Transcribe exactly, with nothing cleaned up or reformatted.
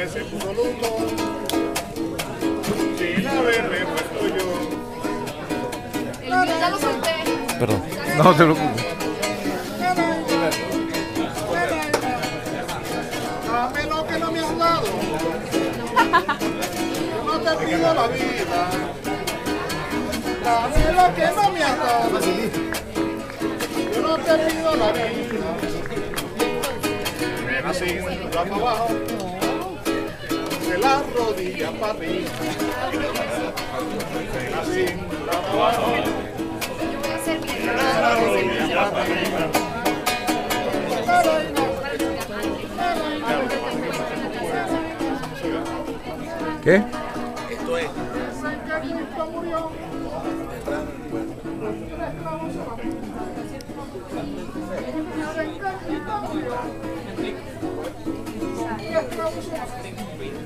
pues se puso luto, sin haberme puesto yo. El mío ya lo solté. Perdón. No se preocupe. Dame lo que no me has dado. Yo no te pido la vida. Dame lo que no me has dado. Yo no te pido la vida. De la cintura para abajo, de la rodilla para arriba. De la cintura para abajo, de la rodilla para arriba. ¿Qué? Esto es. Enrique.